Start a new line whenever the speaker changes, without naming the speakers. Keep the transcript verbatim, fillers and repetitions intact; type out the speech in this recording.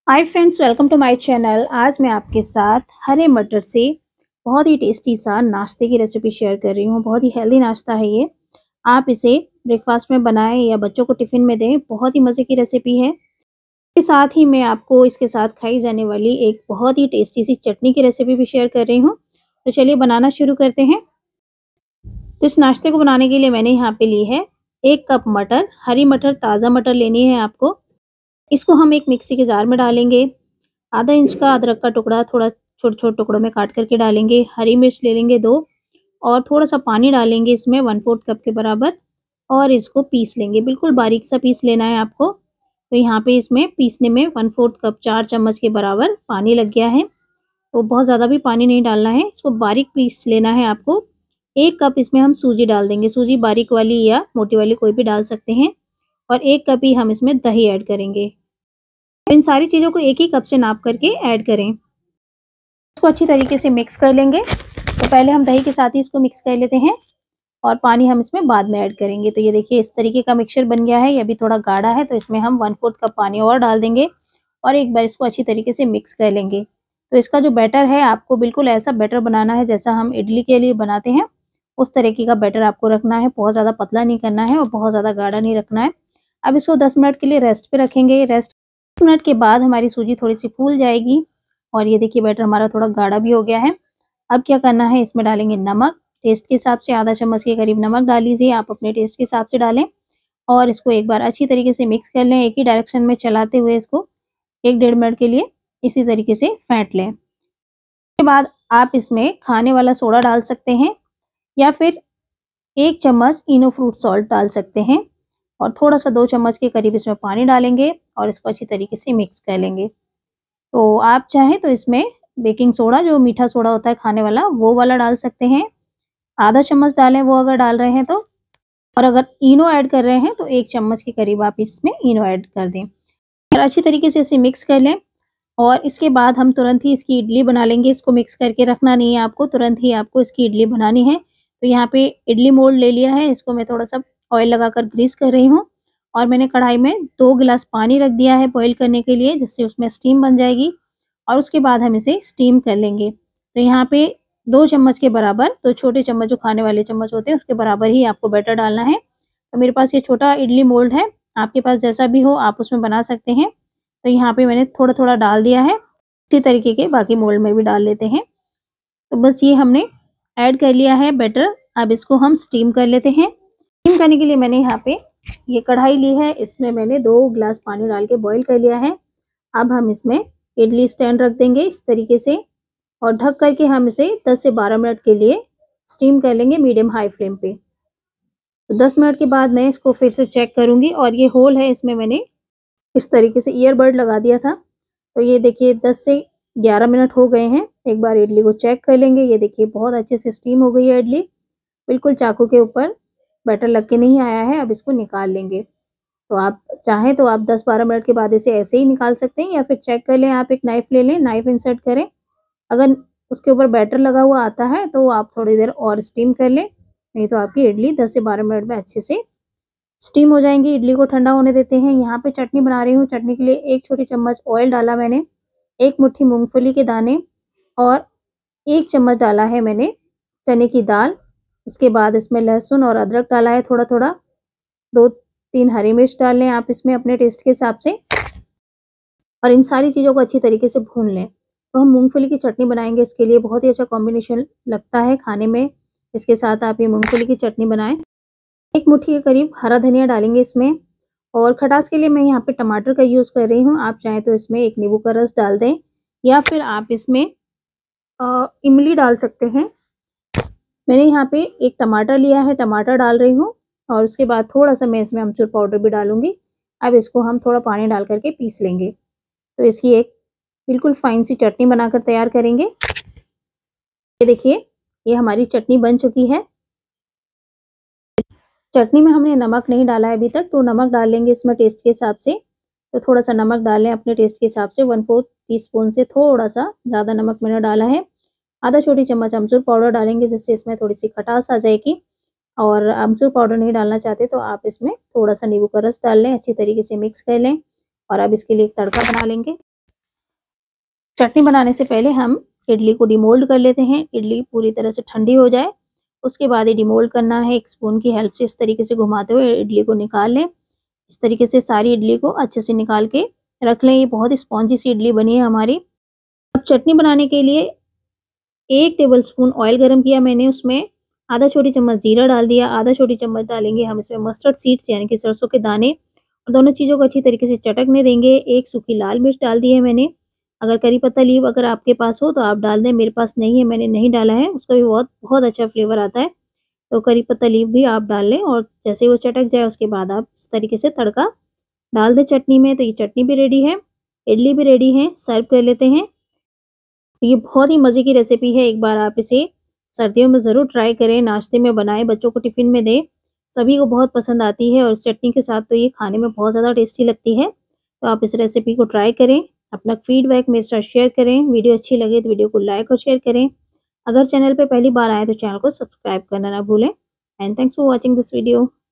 Hi friends, welcome to my channel. आज मैं आपके साथ हरे मटर से बहुत ही टेस्टी सा नाश्ते की रेसिपी शेयर कर रही हूँ। बहुत ही हेल्दी नाश्ता है ये। आप इसे ब्रेकफास्ट में बनाएं या बच्चों को टिफ़िन में दें, बहुत ही मज़े की रेसिपी है। इसके साथ ही मैं आपको इसके साथ खाई जाने वाली एक बहुत ही टेस्टी सी चटनी की रेसिपी भी शेयर कर रही हूँ। तो चलिए बनाना शुरू करते हैं। तो इस नाश्ते को बनाने के लिए मैंने यहाँ पे ली है एक कप मटर। हरी मटर, ताज़ा मटर लेनी है आपको। इसको हम एक मिक्सी के जार में डालेंगे। आधा इंच का अदरक का टुकड़ा थोड़ा छोटे-छोटे टुकड़ों में काट करके डालेंगे। हरी मिर्च ले लेंगे दो और थोड़ा-सा पानी डालेंगे इसमें वन फोर्थ कप के बराबर और इसको पीस लेंगे। बिल्कुल बारीक सा पीस लेना है आपको। तो यहाँ पे इसमें पीसने में वन फोर्थ कप चार चम्मच के बराबर पानी लग गया है। तो बहुत ज़्यादा भी पानी नहीं डालना है, इसको बारीक पीस लेना है आपको। एक कप इसमें हम सूजी डाल देंगे। सूजी बारीक वाली या मोटी वाली कोई भी डाल सकते हैं और एक कप ही हम इसमें दही ऐड करेंगे। इन सारी चीज़ों को एक ही कप से नाप करके ऐड करें। इसको अच्छी तरीके से मिक्स कर लेंगे। तो पहले हम दही के साथ ही इसको मिक्स कर लेते हैं और पानी हम इसमें बाद में ऐड करेंगे। तो ये देखिए इस तरीके का मिक्सचर बन गया है। ये अभी थोड़ा गाढ़ा है तो इसमें हम वन फोर्थ कप पानी और डाल देंगे और एक बार इसको अच्छी तरीके से मिक्स कर लेंगे। तो इसका जो बैटर है आपको बिल्कुल ऐसा बैटर बनाना है जैसा हम इडली के लिए बनाते हैं, उस तरीके का बैटर आपको रखना है। बहुत ज़्यादा पतला नहीं करना है और बहुत ज़्यादा गाढ़ा नहीं रखना है। अब इसको दस मिनट के लिए रेस्ट पे रखेंगे। रेस्ट दस मिनट के बाद हमारी सूजी थोड़ी-सी फूल जाएगी और ये देखिए बैटर हमारा थोड़ा गाढ़ा भी हो गया है। अब क्या करना है, इसमें डालेंगे नमक। टेस्ट के हिसाब से आधा चम्मच के करीब नमक डाल लीजिए, आप अपने टेस्ट के हिसाब से डालें और इसको एक बार अच्छी तरीके से मिक्स कर लें। एक ही डायरेक्शन में चलाते हुए इसको एक डेढ़ मिनट के लिए इसी तरीके से फेंट लें। उसके बाद आप इसमें खाने वाला सोडा डाल सकते हैं या फिर एक चम्मच इनो फ्रूट सॉल्ट डाल सकते हैं और थोड़ा-सा दो चम्मच के करीब इसमें पानी डालेंगे और इसको अच्छी तरीके से मिक्स कर लेंगे। तो आप चाहें तो इसमें बेकिंग सोडा, जो मीठा सोडा होता है खाने वाला, वो वाला डाल सकते हैं। आधा चम्मच डालें वो अगर डाल रहे हैं तो। और अगर इनो ऐड कर रहे हैं तो एक चम्मच के करीब आप इसमें इनो ऐड कर दें और अच्छी तरीके से इसे मिक्स कर लें। और इसके बाद हम तुरंत ही इसकी इडली बना लेंगे। इसको मिक्स करके रखना नहीं है आपको, तुरंत ही आपको इसकी इडली बनानी है। तो यहाँ पे इडली मोल्ड ले लिया है, इसको मैं थोड़ा-सा ऑयल लगाकर ग्रीस कर रही हूँ और मैंने कढ़ाई में दो गिलास पानी रख दिया है बॉईल करने के लिए, जिससे उसमें स्टीम बन जाएगी और उसके बाद हम इसे स्टीम कर लेंगे। तो यहाँ पे दो चम्मच के बराबर, दो छोटे चम्मच जो खाने वाले चम्मच होते हैं उसके बराबर ही आपको बैटर डालना है। तो मेरे पास ये छोटा इडली मोल्ड है, आपके पास जैसा भी हो आप उसमें बना सकते हैं। तो यहाँ पे मैंने थोड़ा-थोड़ा डाल दिया है। इसी तरीके के बाकी मोल्ड में भी डाल लेते हैं। तो बस ये हमने ऐड कर लिया है बैटर। अब इसको हम स्टीम कर लेते हैं। स्टीम करने के लिए मैंने यहाँ पे ये कढ़ाई ली है, इसमें मैंने दो ग्लास पानी डाल के बॉईल कर लिया है। अब हम इसमें इडली स्टैंड रख देंगे इस तरीके से और ढक करके हम इसे दस से बारह मिनट के लिए स्टीम कर लेंगे मीडियम हाई फ्लेम पे। तो दस मिनट के बाद मैं इसको फिर से चेक करूँगी और ये होल है, इसमें मैंने इस तरीके से ईयरबड लगा दिया था। तो ये देखिए दस से ग्यारह मिनट हो गए हैं। एक बार इडली को चेक कर लेंगे। ये देखिए बहुत अच्छे से स्टीम हो गई है इडली। बिल्कुल चाकू के ऊपर बैटर लग के नहीं आया है। अब इसको निकाल लेंगे। तो आप चाहें तो आप दस बारह मिनट के बाद इसे ऐसे ही निकाल सकते हैं या फिर चेक कर लें, आप एक नाइफ ले लें, नाइफ इंसर्ट करें। अगर उसके ऊपर बैटर लगा हुआ आता है तो आप थोड़ी देर और स्टीम कर लें, नहीं तो आपकी इडली दस से बारह मिनट में अच्छे से स्टीम हो जाएँगी। इडली को ठंडा होने देते हैं। यहाँ पे चटनी बना रही हूँ। चटनी के लिए एक छोटी चम्मच ऑयल डाला मैंने, एक मुट्ठी मूँगफली के दाने और एक चम्मच डाला है मैंने चने की दाल। इसके बाद इसमें लहसुन और अदरक डाला है थोड़ा-थोड़ा। दो तीन हरी मिर्च डाल लें आप इसमें अपने टेस्ट के हिसाब से और इन सारी चीज़ों को अच्छी तरीके से भून लें। तो हम मूँगफली की चटनी बनाएँगे, इसके लिए बहुत ही अच्छा कॉम्बिनेशन लगता है खाने में। इसके साथ आप ये मूँगफली की चटनी बनाएँ। एक मुट्ठी के करीब हरा धनिया डालेंगे इसमें और खटास के लिए मैं यहाँ पे टमाटर का यूज़ कर रही हूँ। आप चाहें तो इसमें एक नींबू का रस डाल दें या फिर आप इसमें अ, इमली डाल सकते हैं। मैंने यहाँ पे एक टमाटर लिया है, टमाटर डाल रही हूँ और उसके बाद थोड़ा-सा मैं इसमें अमचूर पाउडर भी डालूँगी। अब इसको हम थोड़ा पानी डाल कर के पीस लेंगे। तो इसकी एक बिल्कुल फाइन सी चटनी बनाकर तैयार करेंगे। ये देखिए, ये हमारी चटनी बन चुकी है। चटनी में हमने नमक नहीं डाला है अभी तक, तो नमक डाल लेंगे इसमें टेस्ट के हिसाब से। तो थोड़ा-सा नमक डालें अपने टेस्ट के हिसाब से, वन फोर्थ टीस्पून से थोड़ा-सा ज़्यादा नमक मैंने डाला है। आधा छोटी चम्मच अमचूर पाउडर डालेंगे जिससे इसमें थोड़ी-सी खटास आ जाएगी और अमचूर पाउडर नहीं डालना चाहते तो आप इसमें थोड़ा-सा नींबू का रस डाल लें, अच्छी तरीके से मिक्स कर लें और अब इसके लिए एक तड़का बना लेंगे। चटनी बनाने से पहले हम इडली को डिमोल्ड कर लेते हैं। इडली पूरी तरह से ठंडी हो जाए, उसके बाद ही डिमोल्ड करना है। एक स्पून की हेल्प से इस तरीके से घुमाते हुए इडली को निकाल लें। इस तरीके से सारी इडली को अच्छे से निकाल के रख लें। ये बहुत ही स्पॉन्जी सी इडली बनी है हमारी। अब चटनी बनाने के लिए एक टेबलस्पून ऑयल गरम किया मैंने, उसमें आधा छोटी चम्मच जीरा डाल दिया, आधा छोटी चम्मच डालेंगे हम इसमें मस्टर्ड सीड्स यानी कि सरसों के दाने, और दोनों चीज़ों को अच्छी तरीके से चटकने देंगे। एक सूखी लाल मिर्च डाल दी है मैंने। अगर करी पत्ता लीव अगर आपके पास हो तो आप डाल दें, मेरे पास नहीं है, मैंने नहीं डाला है। उसका भी बहुत बहुत अच्छा फ्लेवर आता है, तो करी पत्ता लीव भी आप डाल लें। और जैसे ही वो चटक जाए उसके बाद आप इस तरीके से तड़का डाल दें चटनी में। तो ये चटनी भी रेडी है, इडली भी रेडी है, सर्व कर लेते हैं। ये बहुत ही मज़े की रेसिपी है, एक बार आप इसे सर्दियों में ज़रूर ट्राई करें, नाश्ते में बनाएं, बच्चों को टिफ़िन में दें, सभी को बहुत पसंद आती है और इस चटनी के साथ तो ये खाने में बहुत ज़्यादा टेस्टी लगती है। तो आप इस रेसिपी को ट्राई करें, अपना फीडबैक मेरे साथ शेयर करें। वीडियो अच्छी लगे तो वीडियो को लाइक और शेयर करें। अगर चैनल पे पहली बार आए तो चैनल को सब्सक्राइब करना ना भूलें। And thanks for watching this video.